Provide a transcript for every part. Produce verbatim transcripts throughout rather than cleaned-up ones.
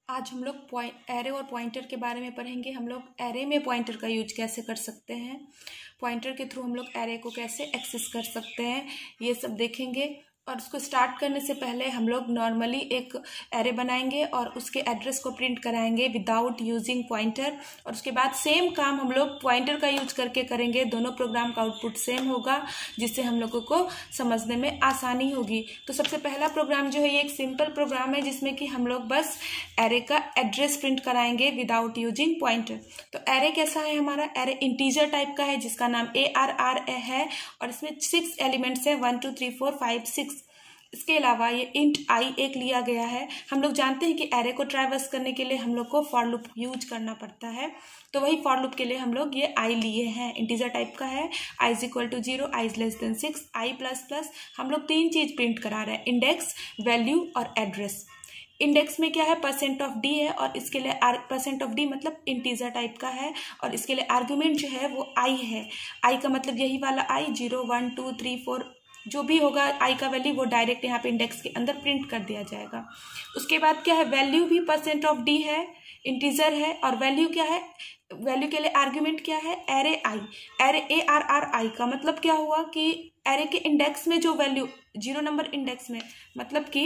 आज हम लोग पॉइंट एरे और पॉइंटर के बारे में पढ़ेंगे। हम लोग एरे में पॉइंटर का यूज कैसे कर सकते हैं, पॉइंटर के थ्रू हम लोग एरे को कैसे एक्सेस कर सकते हैं, ये सब देखेंगे। और उसको स्टार्ट करने से पहले हम लोग नॉर्मली एक एरे बनाएंगे और उसके एड्रेस को प्रिंट कराएंगे विदाउट यूजिंग पॉइंटर। और उसके बाद सेम काम हम लोग पॉइंटर का यूज करके करेंगे। दोनों प्रोग्राम का आउटपुट सेम होगा, जिससे हम लोगों को समझने में आसानी होगी। तो सबसे पहला प्रोग्राम जो है ये एक सिंपल प्रोग्राम है, जिसमें कि हम लोग बस एरे का एड्रेस प्रिंट कराएंगे विदाउट यूजिंग पॉइंटर। तो एरे कैसा है हमारा, एरे इंटीजर टाइप का है जिसका नाम ए आर आर ए है और इसमें सिक्स एलिमेंट्स है, one two three four five six. इसके अलावा ये इंट आई एक लिया गया है। हम लोग जानते हैं कि एरे को ट्रैवर्स करने के लिए हम लोग को फॉर लूप यूज करना पड़ता है, तो वही फॉर लूप के लिए हम लोग ये आई लिए हैं। इंटीजर टाइप का है, i is equal to zero, i is less than six, i plus plus. हम लोग तीन चीज प्रिंट करा रहे हैं, इंडेक्स, वैल्यू और एड्रेस। इंडेक्स में क्या है, परसेंट ऑफ डी है और इसके लिए परसेंट ऑफ डी मतलब इंटीजर टाइप का है और इसके लिए आर्ग्यूमेंट जो है वो आई है। आई का मतलब यही वाला i, zero one two three four जो भी होगा आई का वैल्यू वो डायरेक्ट यहाँ पे इंडेक्स के अंदर प्रिंट कर दिया जाएगा। उसके बाद क्या है, वैल्यू भी परसेंट ऑफ डी है, इंटीजर है। और वैल्यू क्या है, वैल्यू के लिए आर्ग्यूमेंट क्या है, array i. Array a r r i का मतलब क्या हुआ कि एरे के इंडेक्स में जो वैल्यू, जीरो नंबर इंडेक्स में, मतलब कि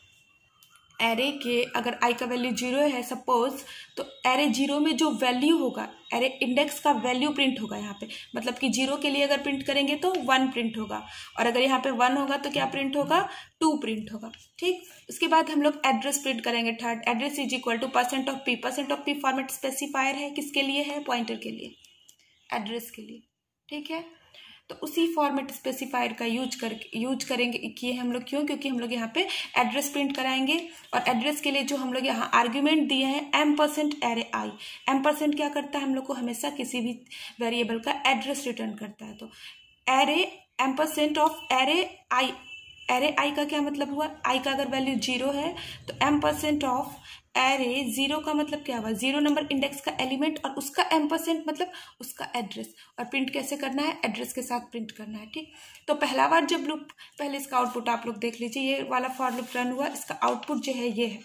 एरे के अगर आई का वैल्यू जीरो है सपोज, तो एरे जीरो में जो वैल्यू होगा, एरे इंडेक्स का वैल्यू प्रिंट होगा यहाँ पे। मतलब कि जीरो के लिए अगर प्रिंट करेंगे तो वन प्रिंट होगा, और अगर यहाँ पे वन होगा तो क्या प्रिंट होगा, टू प्रिंट होगा। ठीक, उसके बाद हम लोग एड्रेस प्रिंट करेंगे। Third, address is equal to percent of p. Percent of p format specifier है, किसके लिए है, पॉइंटर के लिए, एड्रेस के लिए। ठीक है, तो उसी फॉर्मेट स्पेसिफायर का यूज कर यूज करेंगे किए हम लोग। क्यों, क्योंकि हम लोग यहाँ पे एड्रेस प्रिंट कराएंगे और एड्रेस के लिए जो हम लोग यहाँ आर्ग्यूमेंट दिए हैं m percent array i. M percent क्या करता है, हम लोग को हमेशा किसी भी वेरिएबल का एड्रेस रिटर्न करता है। तो array m percent of array i, array i का क्या मतलब हुआ, आई का अगर वैल्यू जीरो है तो m percent of array, zero का मतलब क्या हुआ, जीरो नंबर इंडेक्स का एलिमेंट और उसका एम परसेंट मतलब उसका एड्रेस। और प्रिंट कैसे करना है, एड्रेस के साथ प्रिंट करना है। ठीक, तो पहला बार जब लूप, पहले इसका आउटपुट आप लोग देख लीजिए, ये वाला फॉर लूप रन हुआ, इसका आउटपुट जो है ये है।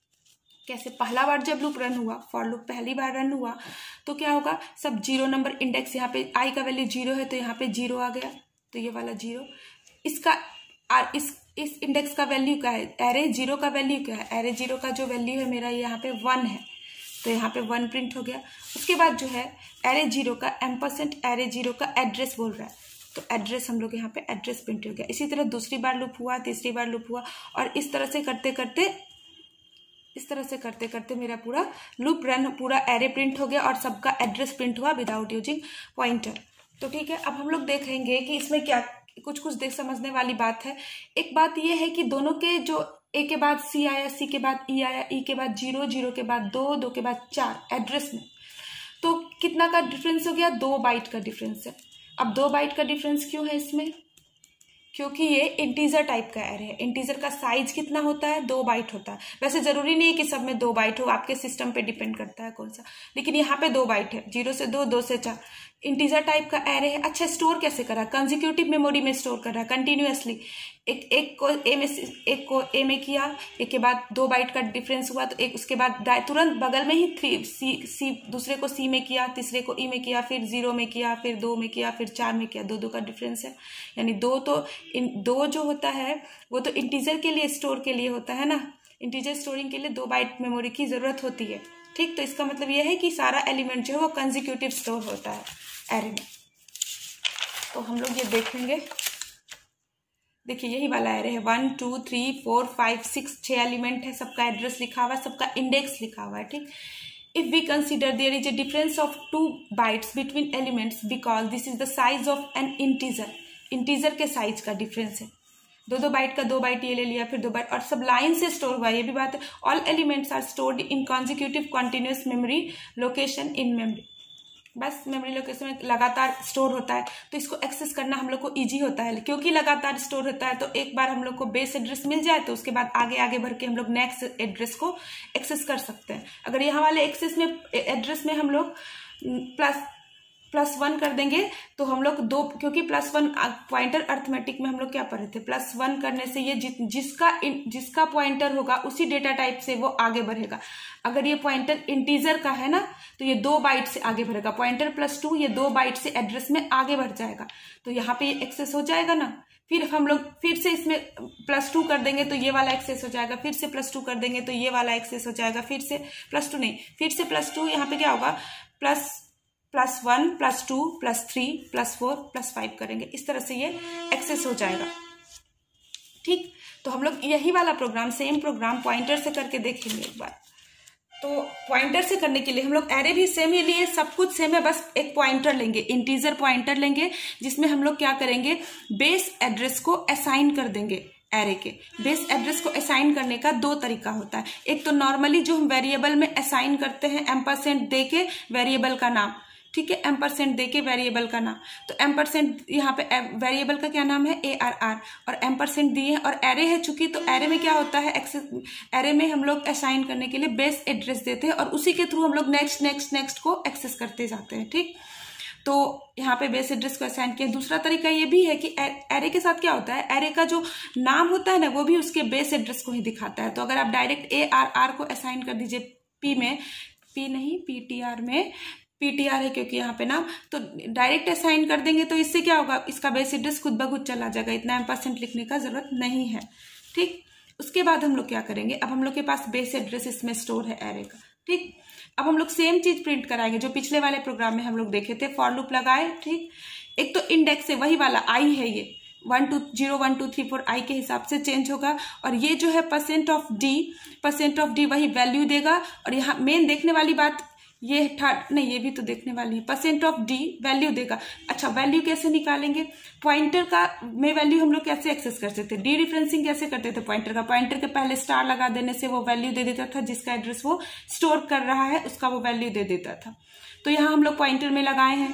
कैसे, पहला बार जब लूप रन हुआ, फॉर लूप पहली बार रन हुआ तो क्या होगा, सब जीरो नंबर इंडेक्स, यहाँ पे आई का वैल्यू जीरो है तो यहाँ पे जीरो आ गया, तो ये वाला जीरो। इसका और इस इस इंडेक्स का वैल्यू क्या है, एरे जीरो का वैल्यू क्या है, एरे जीरो का जो वैल्यू है मेरा यहाँ पे वन है, तो यहाँ पे वन प्रिंट हो गया। उसके बाद जो है एरे जीरो का एम परसेंट एरे जीरो का एड्रेस बोल रहा है, तो एड्रेस हम लोग यहाँ पे एड्रेस प्रिंट हो गया। इसी तरह दूसरी बार लूप हुआ, तीसरी बार लूप हुआ, और इस तरह से करते करते इस तरह से करते करते मेरा पूरा लूप रन, पूरा एरे प्रिंट हो गया और सबका एड्रेस प्रिंट हुआ विदाउट यूजिंग पॉइंटर। तो ठीक है, अब हम लोग देखेंगे कि इसमें क्या कुछ कुछ देख समझने वाली बात है। एक बात यह है कि दोनों के जो ए के बाद सी आया, सी के बाद ई आया, ई के बाद जीरो, जीरो के बाद दो, दो के बाद चार एड्रेस में, तो कितना का डिफरेंस हो गया, दो बाइट का डिफरेंस है। अब दो बाइट का डिफरेंस क्यों है इसमें, क्योंकि ये इंटीजर टाइप का एरे है। इंटीजर का साइज कितना होता है, दो बाइट होता है। वैसे जरूरी नहीं है कि सब में दो बाइट हो, आपके सिस्टम पे डिपेंड करता है कौन सा, लेकिन यहाँ पे दो बाइट है, जीरो से दो, दो से चार। इंटीजर टाइप का एरे है। अच्छा, स्टोर कैसे करा, कंसेक्यूटिव मेमोरी में स्टोर कर रहा है कंटिन्यूअसली। एक एक को ए में एक को ए में किया, एक के बाद दो बाइट का डिफरेंस हुआ तो एक, उसके बाद तुरंत बगल में ही थ्री सी सी दूसरे को सी में किया, तीसरे को ई में किया, फिर जीरो में किया, फिर दो में किया, फिर चार में किया, दो दो का डिफरेंस है। यानी दो तो इन दो जो होता है वो तो इंटीजर के लिए स्टोर के लिए होता है ना, इंटीजर स्टोरिंग के लिए दो बाइट मेमोरी की जरूरत होती है। ठीक, तो इसका मतलब यह है कि सारा एलिमेंट जो है वो कंसेक्यूटिव स्टोर होता है एरे में। तो हम लोग ये देखेंगे, देखिए यही वाला एरे है, one two three four five six, छह एलिमेंट है, सबका एड्रेस लिखा हुआ है, सबका इंडेक्स लिखा हुआ है। ठीक, if we consider there is a difference of two bytes between elements because this is the size of an integer, integer के साइज का डिफरेंस है, दो दो बाइट का, दो बाइट ये ले लिया, फिर दो बाइट, और सब लाइन से स्टोर हुआ, ये भी बात है। All elements are stored in consecutive continuous memory location in memory, बस मेमोरी लोकेशन में लगातार स्टोर होता है, तो इसको एक्सेस करना हम लोग को इजी होता है। क्योंकि लगातार स्टोर होता है तो एक बार हम लोग को बेस एड्रेस मिल जाए तो उसके बाद आगे आगे बढ़ के हम लोग नेक्स्ट एड्रेस को एक्सेस कर सकते हैं। अगर यहाँ वाले एक्सेस में एड्रेस में हम लोग प्लस प्लस वन कर देंगे तो हम लोग दो, क्योंकि प्लस वन पॉइंटर अर्थमेटिक में हम लोग क्या पढ़े थे, प्लस वन करने से ये जि, जिसका जिसका पॉइंटर होगा उसी डेटा टाइप से वो आगे बढ़ेगा। अगर ये पॉइंटर इंटीजर का है ना तो ये दो बाइट से आगे बढ़ेगा, पॉइंटर प्लस टू ये दो बाइट से एड्रेस में आगे बढ़ जाएगा, तो यहाँ पे ये एक्सेस हो जाएगा ना। फिर हम लोग फिर से इसमें प्लस टू कर देंगे तो ये वाला एक्सेस हो जाएगा, फिर से प्लस टू कर देंगे तो ये वाला एक्सेस हो जाएगा, फिर से प्लस टू नहीं फिर से प्लस टू, यहाँ पे क्या होगा plus plus one plus two plus three plus four plus five करेंगे, इस तरह से ये एक्सेस हो जाएगा। ठीक, तो हम लोग यही वाला प्रोग्राम सेम प्रोग्राम पॉइंटर से करके देखेंगे एक बार। तो पॉइंटर से करने के लिए हम लोग एरे भी सेम ही लिए, सब कुछ सेम है, बस एक पॉइंटर लेंगे, इंटीजर पॉइंटर लेंगे, जिसमें हम लोग क्या करेंगे बेस एड्रेस को असाइन कर देंगे। एरे के बेस एड्रेस को असाइन करने का दो तरीका होता है, एक तो नॉर्मली जो हम वेरिएबल में असाइन करते हैं एम परसेंट दे के वेरिएबल का नाम, ठीक है, एम परसेंट दे के वेरिएबल का नाम, तो एम परसेंट यहाँ पे वेरिएबल का क्या नाम है ए आर आर, और एम परसेंट दिए हैं और एरे है चूंकि, तो एरे में क्या होता है एक्सेस, एरे में हम लोग असाइन करने के लिए बेस एड्रेस देते हैं और उसी के थ्रू हम लोग नेक्स्ट नेक्स्ट नेक्स्ट को एक्सेस करते जाते हैं। ठीक, तो यहाँ पे बेस एड्रेस को असाइन किया। दूसरा तरीका ये भी है कि एरे के साथ क्या होता है, एरे का जो नाम होता है ना वो भी उसके बेस एड्रेस को ही दिखाता है। तो अगर आप डायरेक्ट ए आर आर को असाइन कर दीजिए पी में, पी नहीं पी टी आर में, पीटीआर है क्योंकि यहाँ पे ना, तो डायरेक्ट असाइन कर देंगे तो इससे क्या होगा, इसका बेस एड्रेस खुद ब खुद चला जाएगा, इतना एम परसेंट लिखने का जरूरत नहीं है। ठीक, उसके बाद हम लोग क्या करेंगे, अब हम लोग के पास बेस एड्रेस इसमें स्टोर है एरे का। ठीक, अब हम लोग सेम चीज प्रिंट कराएंगे जो पिछले वाले प्रोग्राम में हम लोग देखे थे, फॉर लूप लगाए। ठीक, एक तो इंडेक्स है वही वाला आई है, ये one two zero one two three four i के हिसाब से चेंज होगा, और ये जो है percent of d, percent of d वही वैल्यू देगा। और यहाँ मेन देखने वाली बात ये थर्ड नहीं, ये भी तो देखने वाली है, परसेंट ऑफ डी वैल्यू देगा। अच्छा, वैल्यू कैसे निकालेंगे, पॉइंटर का में वैल्यू हम लोग कैसे एक्सेस कर सकते थे, डी रिफरेंसिंग कैसे करते थे पॉइंटर का, पॉइंटर के पहले स्टार लगा देने से वो वैल्यू दे देता था, जिसका एड्रेस वो स्टोर कर रहा है उसका वो वैल्यू दे देता था। तो यहाँ हम लोग पॉइंटर में लगाए हैं।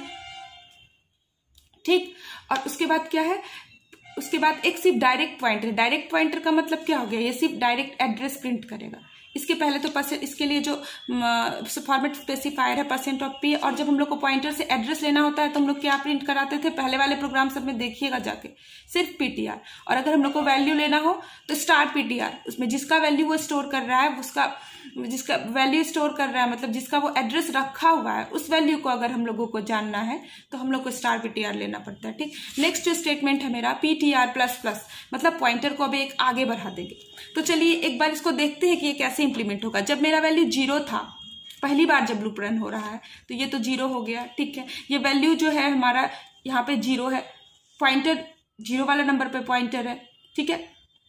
ठीक, और उसके बाद क्या है, उसके बाद एक सिर्फ डायरेक्ट पॉइंटर, डायरेक्ट पॉइंटर का मतलब क्या हो गया, ये सिर्फ डायरेक्ट एड्रेस प्रिंट करेगा। इसके पहले तो परसेंट, इसके लिए जो फॉर्मेट स्पेसिफायर है परसेंट ऑफ पी, और जब हम लोग को पॉइंटर से एड्रेस लेना होता है तो हम लोग क्या प्रिंट कराते थे, पहले वाले प्रोग्राम सब में देखिएगा जाके, सिर्फ पीटीआर। और अगर हम लोग को वैल्यू लेना हो तो स्टार पीटीआर, उसमें जिसका वैल्यू वो स्टोर कर रहा है, उसका जिसका वैल्यू स्टोर कर रहा है मतलब जिसका वो एड्रेस रखा हुआ है, उस वैल्यू को अगर हम लोगों को जानना है तो हम लोग को स्टार पीटीआर लेना पड़ता है। ठीक, नेक्स्ट जो स्टेटमेंट है मेरा पीटीआर प्लस प्लस, मतलब पॉइंटर को अभी एक आगे बढ़ा देंगे। तो चलिए एक बार इसको देखते हैं कि ये कैसे इंप्लीमेंट होगा। जब मेरा वैल्यू जीरो था, पहली बार जब लूप रन हो रहा है तो ये तो जीरो हो गया। ठीक है, ये वैल्यू जो है हमारा यहाँ पे जीरो है, पॉइंटर जीरो वाला नंबर पे पॉइंटर है। ठीक है,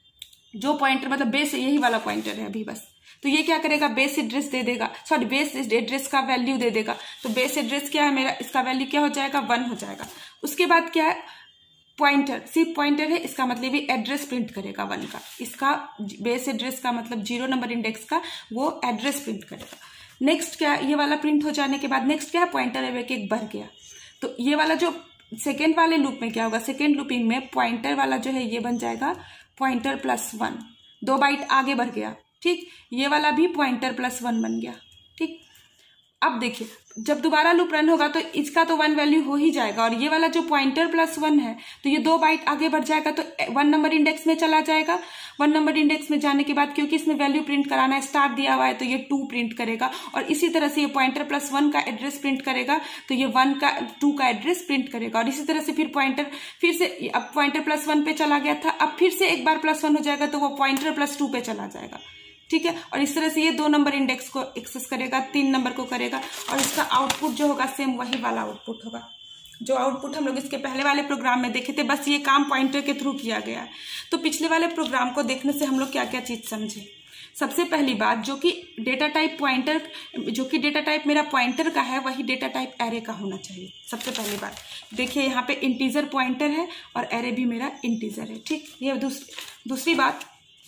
जो पॉइंटर मतलब बेस यही वाला पॉइंटर है अभी बस, तो ये क्या करेगा बेस एड्रेस दे देगा, सॉरी बेस एड्रेस का वैल्यू दे देगा। तो बेस एड्रेस क्या है मेरा, इसका वैल्यू क्या हो जाएगा, वन हो जाएगा। उसके बाद क्या है, पॉइंटर, सिर्फ पॉइंटर है, इसका मतलब ये एड्रेस प्रिंट करेगा वन का, इसका बेस एड्रेस का मतलब जीरो नंबर इंडेक्स का वो एड्रेस प्रिंट करेगा। नेक्स्ट क्या, ये वाला प्रिंट हो जाने के बाद नेक्स्ट क्या है, पॉइंटर है एक एक बढ़ गया। तो ये वाला जो सेकेंड वाले लूप में क्या होगा, सेकेंड लूपिंग में पॉइंटर वाला जो है ये बन जाएगा पॉइंटर प्लस वन, दो बाइट आगे बढ़ गया। ठीक, ये वाला भी पॉइंटर प्लस वन बन गया। ठीक, अब देखिए जब दोबारा लूप रन होगा तो इसका तो वन वैल्यू हो ही जाएगा, और ये वाला जो पॉइंटर प्लस वन है तो ये दो बाइट आगे बढ़ जाएगा, तो वन नंबर इंडेक्स में चला जाएगा। वन नंबर इंडेक्स में जाने के बाद क्योंकि इसमें वैल्यू प्रिंट कराना है, स्टार दिया हुआ है, तो ये टू प्रिंट करेगा, और इसी तरह से ये पॉइंटर प्लस वन का एड्रेस प्रिंट करेगा, तो ये वन का टू का एड्रेस प्रिंट करेगा। और इसी तरह से फिर पॉइंटर फिर से, अब पॉइंटर प्लस वन पे चला गया था, अब फिर से एक बार प्लस वन हो जाएगा तो वो पॉइंटर प्लस टू पे चला जाएगा। ठीक है, और इस तरह से ये दो नंबर इंडेक्स को एक्सेस करेगा, तीन नंबर को करेगा, और इसका आउटपुट जो होगा सेम वही वाला आउटपुट होगा जो आउटपुट हम लोग इसके पहले वाले प्रोग्राम में देखे थे, बस ये काम पॉइंटर के थ्रू किया गया है। तो पिछले वाले प्रोग्राम को देखने से हम लोग क्या क्या चीज समझे। सबसे पहली बात, जो कि डेटा टाइप पॉइंटर, जो कि डेटा टाइप मेरा पॉइंटर का है वही डेटा टाइप एरे का होना चाहिए। सबसे पहली बात देखिए, यहाँ पे इंटीजर पॉइंटर है और एरे भी मेरा इंटीजर है। ठीक, ये दूसरी दूसरी बात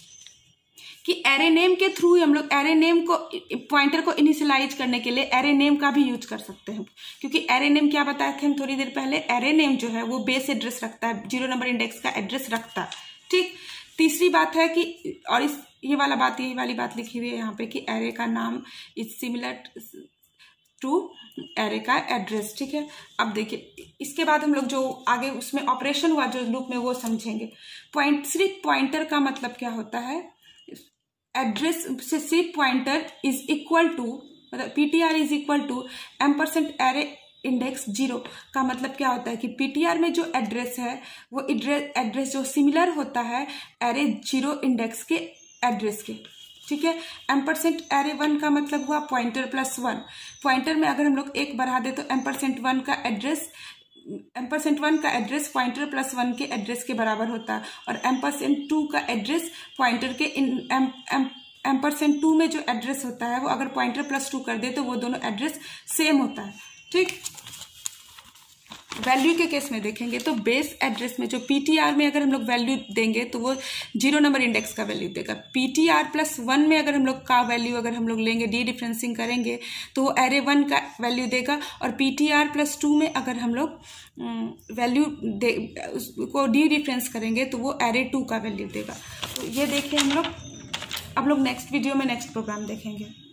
कि एरे नेम के थ्रू हम लोग एरे नेम को, पॉइंटर को इनिशियलाइज करने के लिए एरे नेम का भी यूज कर सकते हैं, क्योंकि एरे नेम क्या बताए थे हम थोड़ी देर पहले, एरे नेम जो है वो बेस एड्रेस रखता है, जीरो नंबर इंडेक्स का एड्रेस रखता है। ठीक, तीसरी बात है कि, और इस ये वाला बात, यही वाली बात लिखी हुई है यहाँ पे कि एरे का नाम इज सिमिलर टू एरे का एड्रेस। ठीक है, अब देखिए इसके बाद हम लोग जो आगे उसमें ऑपरेशन हुआ जो लूप में वो समझेंगे। पॉइंट सिर्फ पॉइंटर का मतलब क्या होता है, एड्रेस से सिर्फ पॉइंटर इज इक्वल टू, मतलब PTR is equal to m percent array index zero का मतलब क्या होता है कि पीटीआर में जो एड्रेस है वो एड्रेस जो सिमिलर होता है एरे जीरो इंडेक्स के एड्रेस के। ठीक है, एम परसेंट एरे वन का मतलब हुआ पॉइंटर प्लस वन। पॉइंटर में अगर हम लोग एक बढ़ा दे तो एम परसेंट वन का एड्रेस एम परसेंट वन का एड्रेस पॉइंटर प्लस वन के एड्रेस के बराबर होता है, और एम परसेंट टू का एड्रेस पॉइंटर के इन m m m percent two में जो एड्रेस होता है वो अगर पॉइंटर प्लस टू कर दे तो वो दोनों एड्रेस सेम होता है। ठीक, वैल्यू के केस में देखेंगे तो बेस एड्रेस में जो पीटीआर में अगर हम लोग वैल्यू देंगे तो वो जीरो नंबर इंडेक्स का वैल्यू देगा। पीटीआर प्लस वन में अगर हम लोग का वैल्यू अगर हम लोग लेंगे डी डिफरेंसिंग करेंगे तो वो एरे वन का वैल्यू देगा, और पीटीआर प्लस टू में अगर हम लोग वैल्यू दे उसको डी डिफरेंस करेंगे तो वो एरे टू का वैल्यू देगा। तो ये देखिए हम लोग, अब लोग नेक्स्ट वीडियो में नेक्स्ट प्रोग्राम देखेंगे।